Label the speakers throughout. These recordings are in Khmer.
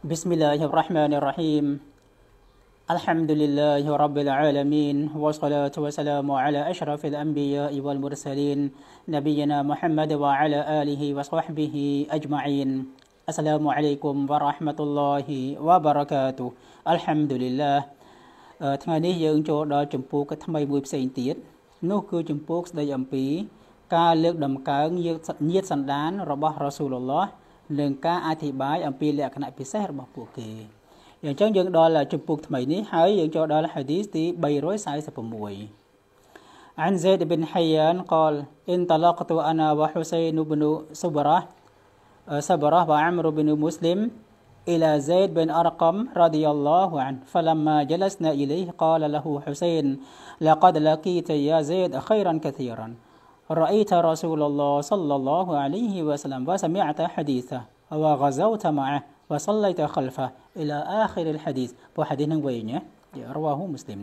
Speaker 1: بسم الله الرحمن الرحيم الحمد لله رب العالمين والصلاة والسلام على أشرف الأنبياء والمرسلين نبينا محمد وعلى آله وصحبه أجمعين السلام عليكم ورحمة الله وبركاته الحمد لله ថ្ងៃនេះយើងចូលដល់ចម្ពោះថ្មីមួយផ្សេងទៀតនោះគឺចម្ពោះស្ដីអំពីការលើកដំកើងញាតិសន្តានរបស់រ៉ាស៊ូលឡោះនិងការអធិប្បាយអំពីលក្ខណៈពិសេសរបស់ពួកគេអញ្ចឹងយើងដល់ចម្ពោះថ្មីនេះហើយយើងចូលដល់ហាឌីសទី346 عن زيد بن حيان قال انطلقت أنا وحسين بن صبرة وعمرو بن مسلم إلى زيد بن أرقم رضي الله عنه فلما جلسنا إليه قال له حسين لقد لقيت يا زيد خيرا كثيرا رأيت رسول الله صلى الله عليه وسلم وسمعت حديثه وغزوت معه وصليت خلفه إلى آخر الحديث وحديث وين رواه مسلم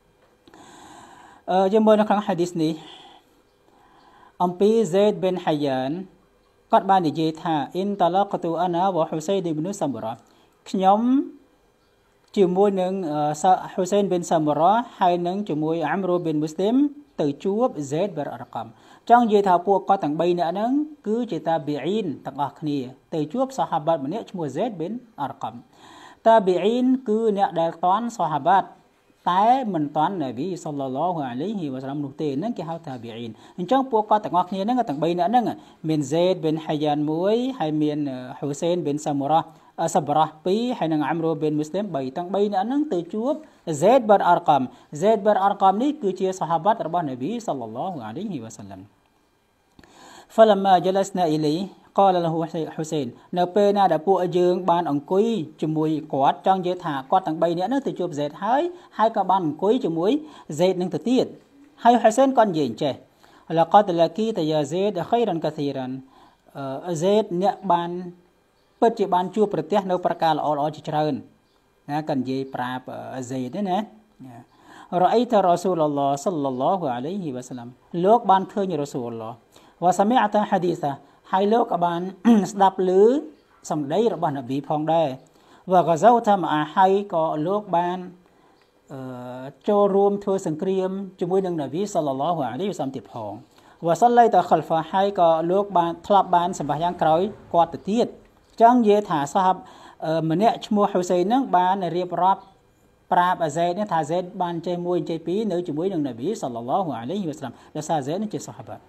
Speaker 1: جمعنا كان حديث ني أمبي زيد بن حيان قد بان جيتها انطلقت أنا وحسين بن سمرة ខ្ញុំជាមួយនឹង Hussein bin Samra ហើយនឹងជាមួយ Amr bin Muslim ទៅជួប Zaid bin Arqam ចង់និយាយថាពួកគាត់ទាំង3នាក់ហ្នឹងគឺជាតាប៊ីអ៊ីនទាំងអស់គ្នាទៅជួបសាហាបាត់ម្នាក់ឈ្មោះ Zaid bin Arqam តាប៊ីអ៊ីនគឺអ្នកដែលតាន់សាហាបាត់តែមិនតាន់នប៊ីសល្លឡោះអាឡៃហ៊ីវ៉ាសាឡាមនោះទេហ្នឹងគេហៅតាប៊ីអ៊ីនអញ្ចឹងពួកគាត់ទាំងអស់គ្នាហ្នឹងទាំង3នាក់ហ្នឹងមាន Zaid bin Hayyan 1ហើយមាន Hussein bin Samurah សបរះ2ហើយនឹង Amr bin Muslim 3ទាំង3នាក់ហ្នឹងទៅជួប Zaid bin Arqam Zaid bin Arqam នេះគឺជាសាហាបាត់របស់នប៊ីសល្លឡោះអាឡៃហ៊ីវ៉ាសាឡាម فلما جلسنا إليه قال له حسين នៅពេលណាដែលពួកយើងបានអង្គុយជាមួយគាត់ចង់និយាយថាគាត់ទាំង3នាក់ហ្នឹងទៅជួប Zaid ហើយក៏បានអង្គុយជាមួយ Zaid នឹងទៅទៀតហើយ Hussein គាត់និយាយអញ្ចេះ لقد لقيت يا زيد خيرا كثيرا Zaid អ្នកបានពិតជាបានជួបប្រទះនៅប្រការល្អៗជាច្រើនណាគាត់និយាយប្រាប់ Zaid ទេណា رأيت رسول الله صلى الله عليه وسلم លោកបានឃើញ Rasulullah وسمعت حديثه ហើយលោកក៏បានស្ដាប់ឮសម្ដីរបស់នប៊ីផងដែរ وغزوت معه ហើយក៏លោកបានចូលរួមធ្វើសង្គ្រាមជាមួយនឹងនប៊ីសល្លឡោះអាឡៃហ៊ីវ៉ាសាឡាមទៀតផង وصليت خلفه ហើយក៏លោកបានធ្លាប់បានសម្បាសយ៉ាងក្រោយគាត់ទៅទៀតចង់និយាយថាសាហាបម្នាក់ឈ្មោះ Hussein ហ្នឹងបានរៀបរាប់ប្រាប់ Zaid នេះថា Zaid បានចេះមួយចេះពីរនៅជាមួយនឹងនប៊ីសល្លឡោះអាឡៃហ៊ីវ៉ាសាឡាមដោយសារ Zaid នេះជាសាហាបា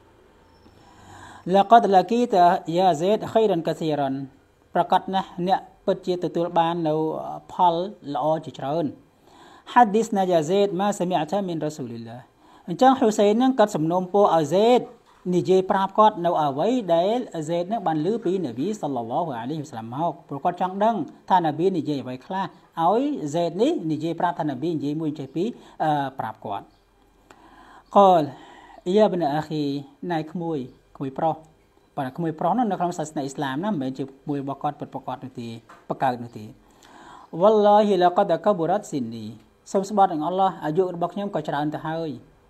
Speaker 1: لقد لقيت يا زيد خيرا كثيرا ប្រកាសណាស់អ្នកពិតជាទទួលបាននៅផលល្អជាច្រើន حدثنا يا زيد ما سمعت من رسول الله អញ្ចឹង Hussein ហ្នឹងគាត់សំណូមពរឲ្យ Zaid និយាយប្រាប់គាត់នៅអ្វីដែល Zaid ហ្នឹងបានឮពីនប៊ីសល្លឡោះអាឡៃហ៊ីវ៉ាសាឡាមមកព្រោះគាត់ចង់ដឹងថានប៊ីនិយាយអ្វីខ្លះឲ្យ Zaid នេះនិយាយប្រាប់ថានប៊ីនិយាយមួយចេះពីរប្រាប់គាត់ قال يا ابن اخي ណៃក្មួយប្រុសបាទក្មួយប្រុសនោះនៅក្នុងសាសនាអ៊ីស្លាមណាមិនមែនជាមួយរបស់គាត់ពិតប្រាកដនោះទេបកើតនោះទេ والله لقد كبرت سني សូមស្បត់នឹងអល់ឡោះអាយុរបស់ខ្ញុំក៏ច្រើនទៅហើយ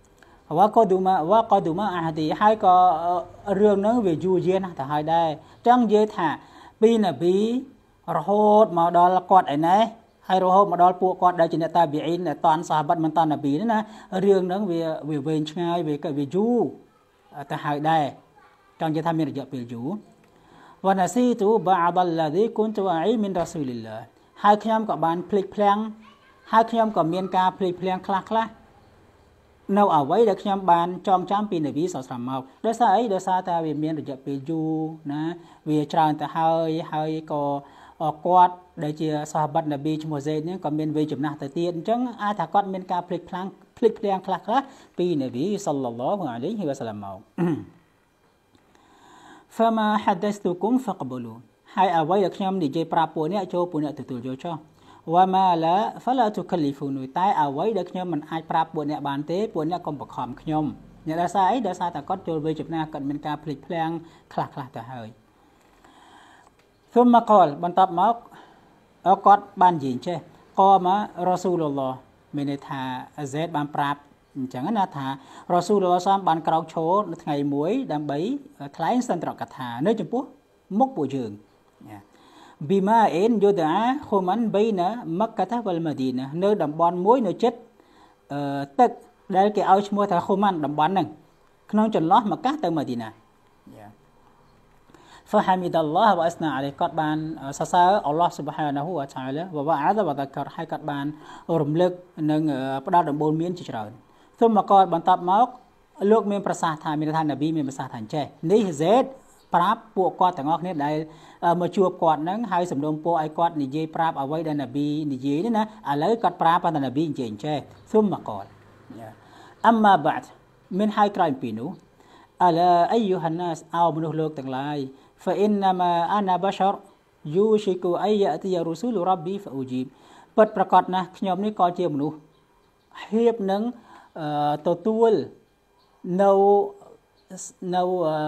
Speaker 1: وقدم عهدي ហើយក៏រឿងហ្នឹងវាយូរយារណាស់ទៅហើយដែរចង់និយាយថាពីនប៊ីរហូតមកដល់គាត់ឯណេះហើយរហូតមកដល់ពួកគាត់ដែលជាអ្នកតាប៊ីអ៊ីនដែលតាន់សាហាបាត់មិនតាន់នប៊ីណារឿងហ្នឹងវាវែងឆ្ងាយវាយូរទៅហើយដែរចង់និយាយថាមានរយៈពេលយូរ ونسيت بعض الذي كنت أعي من رسول الله ហើយខ្ញុំក៏បានភ្លេចភ្លាំងហើយខ្ញុំក៏មានការភ្លេចភ្លាំងខ្លះនៅអ្វីដែលខ្ញុំបានចងចាំពីនប៊ីសល្លឡោះមកដោយសារអីដោយសារតែវាមានរយៈពេលយូរណាវាច្រើនទៅហើយក៏គាត់ដែលជាសាហាបាត់នប៊ីឈ្មោះ Zaid នេះក៏មានវ័យចំណាស់ទៅទៀតអញ្ចឹងអាចថាគាត់មានការភ្លេចភ្លាំងខ្លះពីនប៊ីសល្លឡោះអាឡៃហ៊ីវ៉ាសាឡាមមក فما حدثتكم فقبلوا ហើយអ្វីដែលខ្ញុំនិយាយប្រាប់ពួកអ្នកចូលពួកអ្នកទទួលយកចុះ وما لا فلا تكلفوني តែអ្វីដែលខ្ញុំមិនអាចប្រាប់ពួកអ្នកបានទេពួកអ្នកកុំបង្ខំខ្ញុំអ្នកដោយសារអីដោយសារតែគាត់ចូលវ័យចំណាស់គាត់មានការភ្លេចភ្លាំងខ្លះទៅហើយ ثم قال បន្ទាប់មកគាត់បាននិយាយចេះក៏មករ៉ាស៊ូលឡោះមានន័យថា Zaid បានប្រាប់អញ្ចឹងណាថារ៉ាស៊ូលឡោះសាមបានក្រោកឈរនៅថ្ងៃមួយដើម្បីថ្លែងសន្ទរកថានៅចំពោះមុខពួកយើង bima en yudaa khuman baina makkah wal madinah នៅតំបន់មួយនៅជិតទឹកដែលគេឲ្យឈ្មោះថា Khuman តំបន់ហ្នឹងក្នុងចន្លោះមកកាសទៅម៉ាឌីណា فحمد الله وأثنى عليه គាត់បានសរសើរអល់ឡោះ Subhanahu wa ta'ala វ៉ាអាដវ៉ាការហើយគាត់បានរំលឹកនិងផ្ដល់ដំបូន្មានជាច្រើនសូមមកគាត់បន្តមកលោកមានប្រសាសន៍ថាមានថានប៊ីមានប្រសាសន៍ថាអញ្ចេះនេះ Z ប្រាប់ពួកគាត់ទាំងអស់គ្នាដែលមកជួបគាត់ហ្នឹងហើយសំណូមពរឲ្យគាត់និយាយប្រាប់អ្វីដែលនប៊ីនិយាយនេះណាឥឡូវគាត់ប្រាប់ថានប៊ីនិយាយអញ្ចេះសូមមកគាត់អមម៉ាបាត់មានហើយក្រោយពីនោះអឡាអៃយូហានណាសអោមនុស្សលោកទាំងឡាយ فإنما أنا بشر يوشك أن يأتي رسول ربي فأجيب ពិតប្រាកដណាស់ខ្ញុំនេះក៏ជាមនុស្សហៀបនឹងទទួលនៅ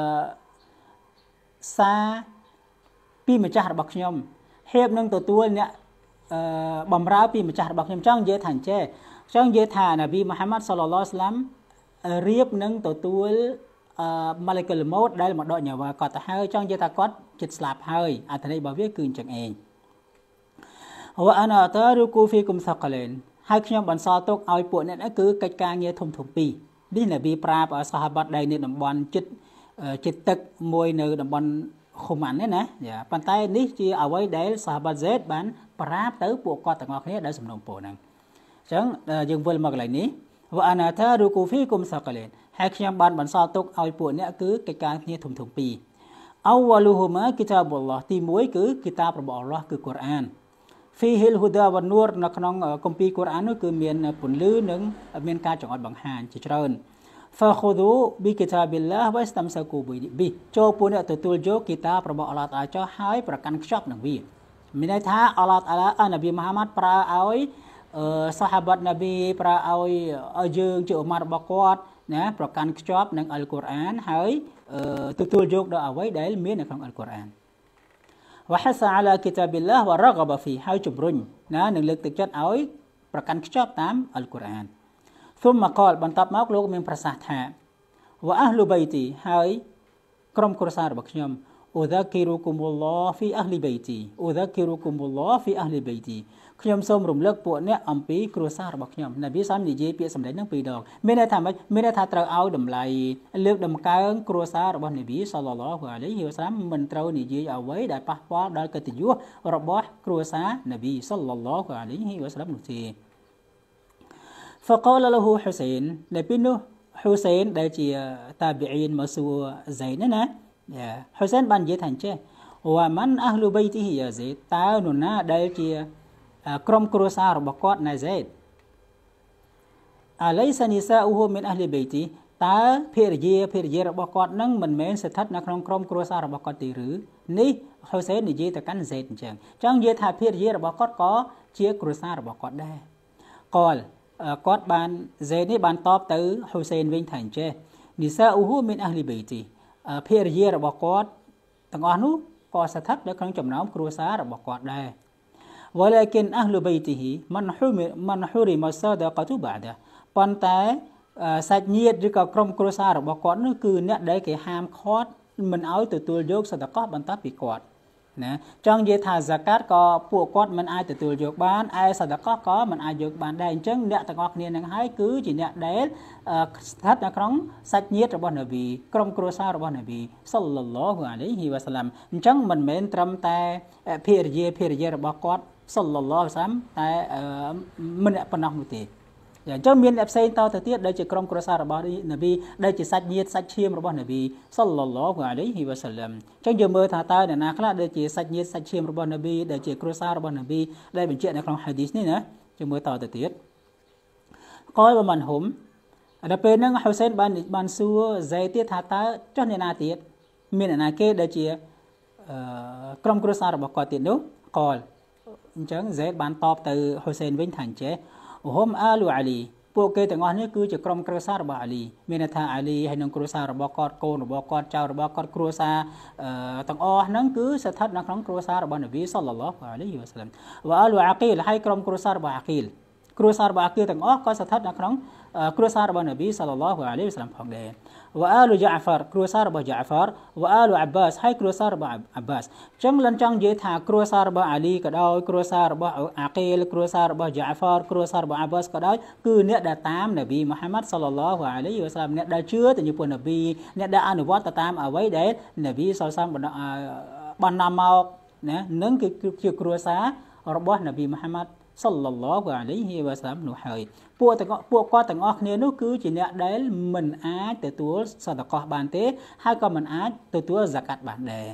Speaker 1: សារពីម្ចាស់របស់ខ្ញុំហៀបនឹងទទួលអ្នកបំរើពីម្ចាស់របស់ខ្ញុំចង់និយាយថាអញ្ចេះចង់និយាយថានប៊ីមូហាម៉ាត់សល្លឡោះអាឡៃហ៊ីវ៉ាសឡាមរៀបនឹងទទួលម៉ាឡិកុលម៉ូតដែលមកដកញ៉ាវ៉ាគាត់ទៅហើយចង់និយាយថាគាត់ចិត្តស្លាប់ហើយអត្ថន័យរបស់វាគឺអញ្ចឹងឯងវ៉ាអាណាតារូគូហ្វីគុមសាកលេនហើយខ្ញុំបន្សល់ទុកឲ្យពួកអ្នកនេះគឺកិច្ចការងារធំពីរនេះនប៊ីប្រាប់ឲ្យសាហាបាត់ដែលនៅតំបន់ចិត្តទឹកមួយនៅតំបន់ខុម៉ាន់នេះណាប៉ុន្តែនេះជាអ្វីដែលសាហាបាត់ Z បានប្រាប់ទៅពួកគាត់ទាំងអស់គ្នាដែលសំណូមពរហ្នឹងអញ្ចឹងយើងវិលមកកន្លែងនេះវ៉ាអាណាតារូគូហ្វីគុមសាកលេនហើយខ្ញុំបានបន្សល់ទុកឲ្យពួកអ្នកគឺកិច្ចការគ្នាធំពីរអវលូហ៊ូម៉ាគីតាបអល់ឡោះទី1គឺគីតាបរបស់អល់ឡោះគឺកូរ៉ានហ្វីហ៊ីលហ៊ូដាវ៉ានូរនៅក្នុងគម្ពីរកូរ៉ាននោះគឺមានពន្លឺនិងមានការចង្អុលបង្ហាញជាច្រើនហ្វាខូឌូប៊ីគីតាប៊ីឡាវ៉ាស្តាំសាគូប៊ីប៊ីចូលពួកអ្នកទទួលយកគីតាបរបស់អល់ឡោះតាចោះហើយប្រកាន់ខ្ជាប់នឹងវាមានន័យថាអល់ឡោះតាឡានប៊ីមូហាម៉ាត់ប្រើឲ្យសាហាបាត់នប៊ីប្រើឲ្យយើងជាអ៊ុម៉ាត់របស់គាត់ណាប្រកាន់ខ្ជាប់នឹងអល់កុរអានហើយទទួលយកដល់អ្វីដែលមាននៅក្នុងអល់កុរអានវ៉ាហាសាអាឡាគីតាប៊ីឡាវ៉ារ៉ហ្កាបហ្វីហើយជំរុញណានឹងលើកទឹកចិត្តឲ្យប្រកាន់ខ្ជាប់តាមអល់កុរអានស៊ុមមកលបន្ទាប់មកលោកមានប្រសាសន៍ថាវ៉ាអហ្លូបៃទីហើយក្រុមគ្រួសាររបស់ខ្ញុំអូដាគីរូគុមុលឡោះហ្វីអហ្លីបៃទីអូដាគីរូគុមុលឡោះហ្វីអហ្លីបៃទីខ្ញុំសូមរំលឹកពួកអ្នកអំពីគ្រួសាររបស់ខ្ញុំនប៊ីសាមនិយាយពាក្យសម្ដីហ្នឹងពីរដងមានន័យថាម៉េចមានន័យថាត្រូវឲ្យតម្លៃលើកតម្កើងគ្រួសាររបស់នប៊ីសល្លឡោះអាឡៃហ៊ីវ៉ាសឡាមមិនត្រូវនិយាយអ្វីដែលប៉ះពាល់ដល់កិត្តិយសរបស់គ្រួសារនប៊ីសល្លឡោះអាឡៃហ៊ីវ៉ាសឡាមនោះទេ فقال له حسين ដែលពីនោះ حسين ដែលជាតាប៊ីអ៊ីនមកសួរ زين ណា حسين បាននិយាយថាអញ្ចេះវ៉ាមិនអហ្លូបៃទីហ៊ីយ៉ា زيد តើនរណាដែលជាក្រុមគ្រួសាររបស់គាត់ណៃ Z អាឡៃសានីសាអ៊ូហ៊ូមីនអហ្លីបៃទីតើភរិយារបស់គាត់នឹងមិនមែនស្ថិតនៅក្នុងក្រុមគ្រួសាររបស់គាត់ទេឬនេះហ៊ូសែននិយាយទៅកាន់ Z អញ្ចឹងចង់និយាយថាភរិយារបស់គាត់ក៏ជាគ្រួសាររបស់គាត់ដែរគាត់បាន Z នេះបានតបទៅហ៊ូសែនវិញថាអញ្ចេះនីសាអ៊ូហ៊ូមីនអហ្លីបៃទីភរិយារបស់គាត់ទាំងអស់នោះក៏ស្ថិតនៅក្នុងចំណោមគ្រួសាររបស់គាត់ដែរ ولكن أهل بيته من حرم الصدقة بعده ប៉ុន្តែសាច់ញាតិឬក៏ក្រុមគ្រួសាររបស់គាត់នោះគឺអ្នកដែលគេហាមឃាត់មិនឲ្យទទួលយកសដកោះបន្ទាប់ពីគាត់ណាចង់និយាយថា zakat ក៏ពួកគាត់មិនអាចទទួលយកបានឯសដកោះក៏មិនអាចយកបានដែរអញ្ចឹងអ្នកទាំងអស់គ្នានឹងហើយគឺជាអ្នកដែលស្ថិតនៅក្នុងសាច់ញាតិរបស់នប៊ីក្រុមគ្រួសាររបស់នប៊ីសល្លឡោះអាឡៃហ៊ីវ៉ាសឡាមអញ្ចឹងមិនមែនត្រឹមតែភរិយារបស់គាត់សល្លឡោះអាឡៃហ៊ីវ៉ាសឡាមតែម្នាក់ប៉ុណ្ណោះនោះទេអញ្ចឹងមានអ្នកផ្សេងតទៅទៀតដែលជាក្រុមគ្រួសាររបស់នប៊ីដែលជាសាច់ញាតិសាច់ឈាមរបស់នប៊ីសល្លឡោះអាឡៃហ៊ីវ៉ាសឡាមអញ្ចឹងយើងមើលថាតើអ្នកណាខ្លះដែលជាសាច់ញាតិសាច់ឈាមរបស់នប៊ីដែលជាគ្រួសាររបស់នប៊ីដែលបញ្ជាក់នៅក្នុងហាឌីសនេះណាយើងមើលតទៅទៀតកលបមិនហុំដល់ពេលហ្នឹងហ៊ូសែនបានសួរ Z ទៀតថាតើចុះអ្នកណាទៀតមានអ្នកណាគេដែលជាក្រុមគ្រួសាររបស់គាត់ទៀតនោះកលអញ្ចឹង Z បានតបទៅហ៊ូសែនវិញថាអញ្ចេះហុំអាលូអាលីពួកគេទាំងអស់នេះគឺជាក្រុមគ្រួសាររបស់អាលីមានន័យថាអាលីហើយនឹងគ្រួសាររបស់គាត់កូនរបស់គាត់ចៅរបស់គាត់គ្រួសារទាំងអស់ហ្នឹងគឺស្ថិតនៅក្នុងគ្រួសាររបស់នប៊ីសល្លឡោះអាឡៃហ៊ីវ៉ាសឡាមវ៉ាអាលូអាគីលហើយក្រុមគ្រួសាររបស់អាគីលគ្រួសាររបស់អាគីទាំងអស់ក៏ស្ថិតនៅក្នុងគ្រួសាររបស់នប៊ីសល្លឡោះអាឡៃហ៊ីវ៉ាសល្លាមផងដែរវ៉ាអាលូយ៉ាហ្វារគ្រួសាររបស់យ៉ាហ្វារវ៉ាអាលូអាប់បាសហើយគ្រួសាររបស់អាប់បាសអញ្ចឹងលិនចង់និយាយថាគ្រួសាររបស់អាលីក៏ដោយគ្រួសាររបស់អាគីលគ្រួសាររបស់យ៉ាហ្វារគ្រួសាររបស់អាប់បាសក៏ដោយគឺអ្នកដែលតាមនប៊ីមូហាម៉ាត់សល្លឡោះអាឡៃហ៊ីវ៉ាសល្លាមអ្នកដែលជឿទៅចំពោះនប៊ីអ្នកដែលអនុវត្តតាមអ្វីដែលនប៊ីសល្លឡោះបាននាំមកណានឹងគឺជាគ្រួសាររបស់នប៊ីមូហាម៉ាត់សល្លឡោះអាឡៃហ៊ីវ៉ាសល្លាមនោះហើយពួកគាត់ទាំងអស់គ្នានោះគឺជាអ្នកដែលមិនអាចទទួលសដកោះបានទេហើយក៏មិនអាចទទួលហ្សាកាត់បានដែរ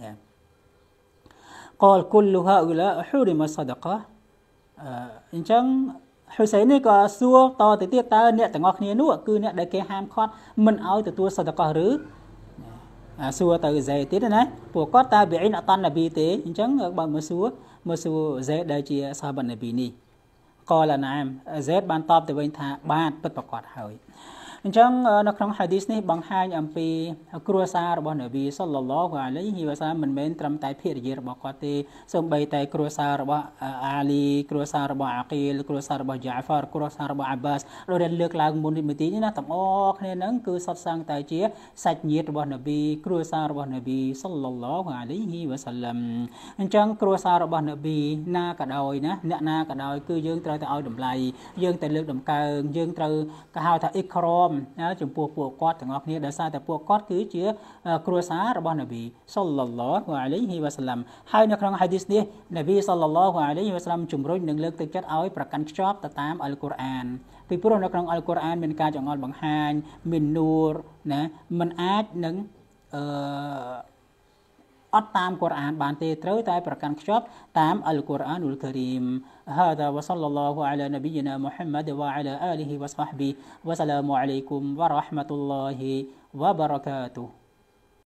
Speaker 1: កលគុលហាអ៊ូឡាហ៊ូរីម៉ាសដកោះអញ្ចឹងហ៊ូសៃននេះក៏សួរតទៅទៀតតើអ្នកទាំងអស់គ្នានោះគឺអ្នកដែលគេហាមឃាត់មិនឲ្យទទួលសដកោះឬសួរទៅហ្សេទៀតណាពួកគាត់តើប៊ីអ៊ីនអតាន់នប៊ីទេអញ្ចឹងបើមើលសួរហ្សេដែលជាសាហាបនប៊ីនេះកលណាមហ្សេបានតបទៅវិញថាបាទពិតប្រាកដហើយអញ្ចឹងនៅក្នុងហាឌីសនេះបង្ហាញអំពីគ្រួសាររបស់នប៊ីសល្លឡោះអាឡៃហ៊ីវ៉ាសល្លាមមិនមែនត្រឹមតែភរិយារបស់គាត់ទេសូម្បីតែគ្រួសាររបស់អាលីគ្រួសាររបស់អាគីលគ្រួសាររបស់យ៉ាហ្វារគ្រួសាររបស់អាប់បាសដោយដែលលើកឡើងមុននេះទីនេះណាទាំងអស់គ្នាហ្នឹងគឺសុទ្ធសឹងតែជាសាច់ញាតិរបស់នប៊ីគ្រួសាររបស់នប៊ីសល្លឡោះអាឡៃហ៊ីវ៉ាសល្លាមអញ្ចឹងគ្រួសាររបស់នប៊ីណាក៏ដោយណាអ្នកណាក៏ដោយគឺយើងត្រូវតែឲ្យតម្លៃយើងតែលើកតម្កើងយើងត្រូវគេហៅថាអ៊ីក្រមចំពោះពួកគាត់ទាំងអស់គ្នាដោយសារតែពួកគាត់គឺជាគ្រួសាររបស់នប៊ីសល្លឡោះអាឡៃហ៊ីវ៉ាសល្លាមហើយនៅក្នុងហាឌីសនេះនប៊ីសល្លឡោះអាឡៃហ៊ីវ៉ាសល្លាមជំរុញនិងលើកទឹកចិត្តឲ្យប្រកាន់ខ្ជាប់ទៅតាមអល់កុរអានពីព្រោះនៅក្នុងអល់កុរអានមានការចង្អុលបង្ហាញមាននូរណាមិនអាចនឹងអត់តាមកុរអានបានទេត្រូវតែប្រកាន់ខ្ជាប់តាមអល់កុរអានុលការីម هذا وصلى الله على نبينا محمد وعلى آله وصحبه وسلام عليكم ورحمة الله وبركاته